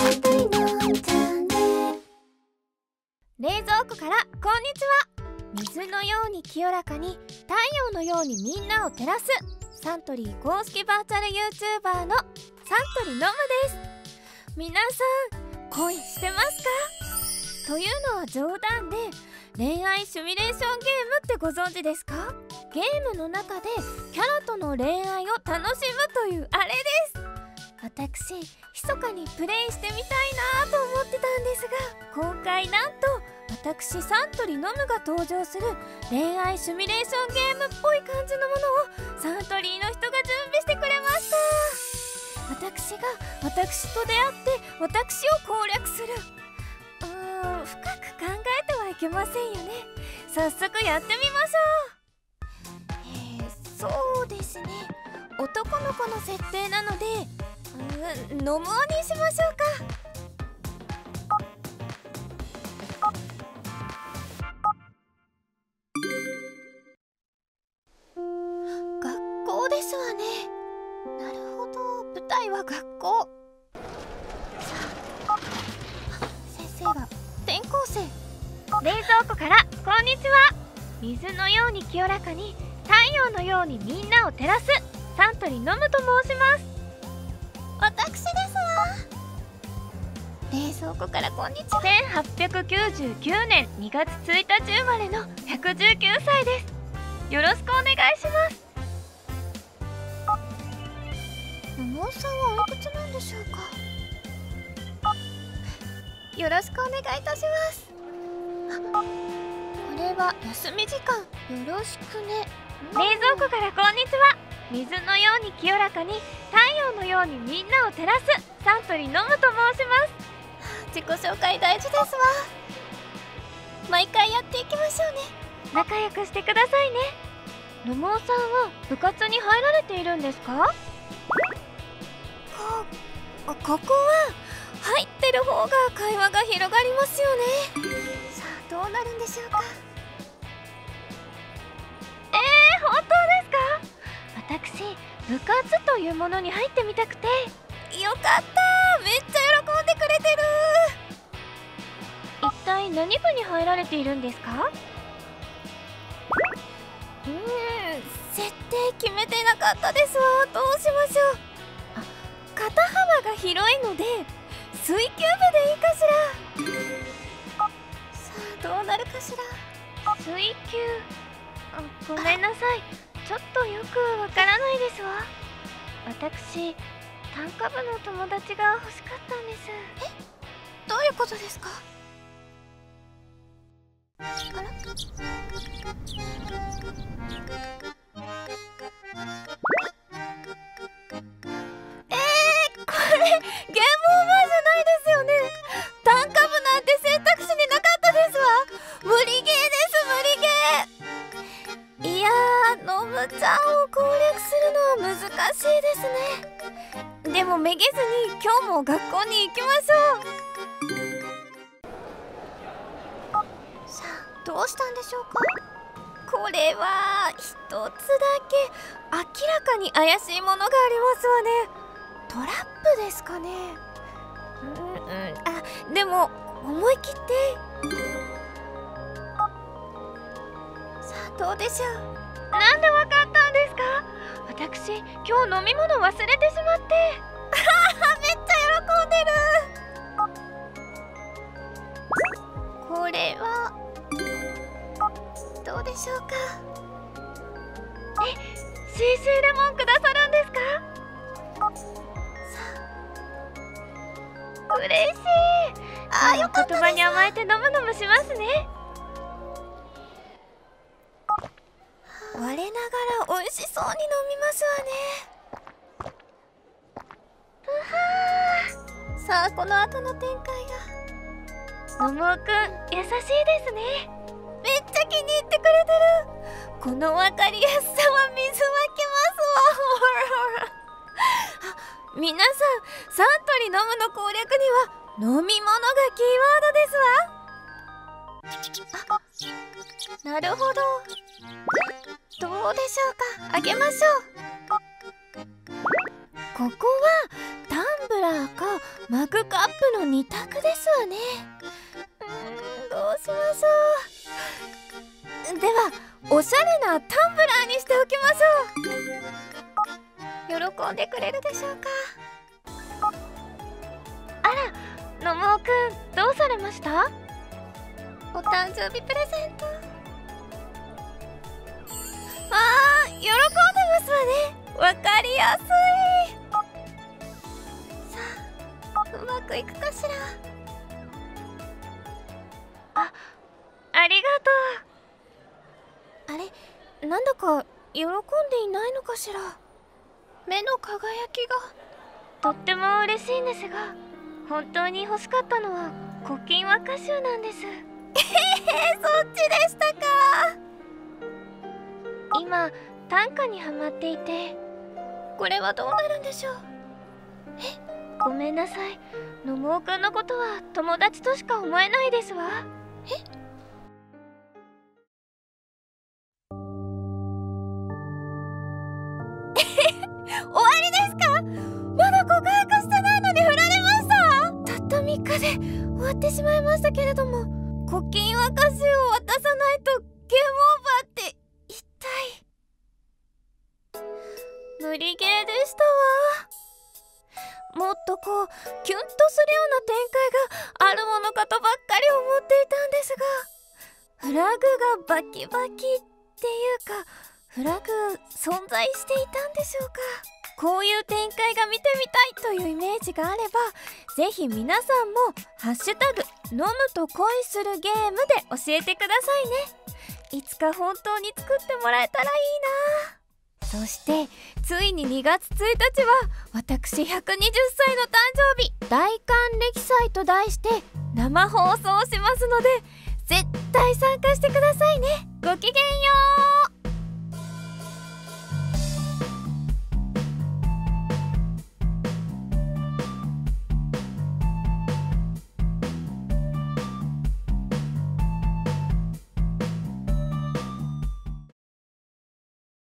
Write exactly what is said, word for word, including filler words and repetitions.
冷蔵庫からこんにちは。水のように清らかに太陽のようにみんなを照らすサントリー公式バーチャル YouTuber のサントリーノムです。皆さん恋してますか？というのは冗談で、恋愛シミュレーションゲームってご存知ですか？ゲームの中でキャラとの恋愛を楽しむというあれです。私密かにプレイしてみたいなと思ってたんですが、今回なんと私サントリーノムが登場する恋愛シミュレーションゲームっぽい感じのものをサントリーの人が準備してくれました。私が私と出会って私を攻略する、うーん深く考えてはいけませんよね。早速やってみましょう。えー、そうですね、男の子の設定なのでうーんノムオにしましょうか。学校ですわね。なるほど、舞台は学校。さあ、先生が転校生。冷蔵庫からこんにちは。水のように清らかに太陽のようにみんなを照らすサントリーノムと申します。私ですわ。冷蔵庫からこんにちは。せんはっぴゃくきゅうじゅうきゅうねんにがつついたち生まれのひゃくじゅうきゅうさいです。よろしくお願いします。桃さんはおいくつなんでしょうか？よろしくお願いいたします。あ、これは休み時間。よろしくね。冷蔵庫からこんにちは。水のように清らかに太陽のようにみんなを照らすサントリーノムと申します。自己紹介大事ですわ。毎回やっていきましょうね。仲良くしてくださいね。ノムオさんは部活に入られているんですか？こ、ここは入ってる方が会話が広がりますよね。さあどうなるんでしょうか。えー、本当ですか？私部活というものに入ってみたくて。よかった、めっちゃ喜んでくれてる。一体何部に入られているんですか？うーん設定決めてなかったですわ。どうしましょう。あ、肩幅が広いので水球部でいいかしら。さあどうなるかしら。水球、あ、ごめんなさい、ちょっとよくわからないですわ。私短歌部の友達が欲しかったんです。え、どういうことですか？あら？えー、これゲームオーバーじゃないですよね。短歌部なんて選択肢になかったですわ。無理ゲーです、無理ゲー。いやー、ノムちゃんを攻略するのは難しいですね。でもめげずに今日も学校に行きましょう。さあどうしたんでしょうか。これは一つだけ明らかに怪しいものがありますわね。トラップですかね。うんうん、あ、でも思い切って。さあどうでしょう。なんでわかったんですか？私今日飲み物忘れてしまって。めっちゃ喜んでる。これはどうでしょうか。え、シーシー レモンくださるんですか？さあ嬉しい。あ、よかったです。言葉に甘えて飲む飲むしますね。我ながら美味しそうに飲みますわね。うはー。さあこの後の展開が。のもおくん優しいですね。めっちゃ気に入ってくれてる。この分かりやすさは水分けますわ。ほらほら。あ、皆さんサントリーノムの攻略には飲み物がキーワードですわ。あ、なるほど。どうでしょうか。あげましょう。 ここはタンブラーかマグカップのに択ですわね。うーん、どうしましょう。ではおしゃれなタンブラーにしておきましょう。喜んでくれるでしょうか。あら、のもおくん、どうされました？お誕生日プレゼント。あー、喜んでますわね。わかりやすい。さあ、うまくいくかしら。あ、ありがとう。あれ、なんだか喜んでいないのかしら。目の輝きがとっても嬉しいんですが、本当に欲しかったのは古今和歌集なんです。えへへ、そっちでしたか。今短歌にハマっていて、これはどうなるんでしょう。え、ごめんなさい、のもおくんのことは友達としか思えないですわ。え、終わりですか？まだ告白してないのに振られました。たったみっかで終わってしまいましたけれども、古今和歌集を渡さないとゲームオーバーって一体。無理ゲーでしたわ。もっとこうキュンとするような展開があるものかとばっかり思っていたんですが、フラグがバキバキっていうか、フラグ存在していたんでしょうか。こういう展開が見てみたいというイメージがあれば、ぜひ皆さんもハッシュタグ飲むと恋するゲームで教えてくださいね。いつか本当に作ってもらえたらいいな。そしてついににがつついたちは私ひゃくにじゅっさいの誕生日、大還暦祭と題して生放送しますので、絶対参加してくださいね。ごきげんよう。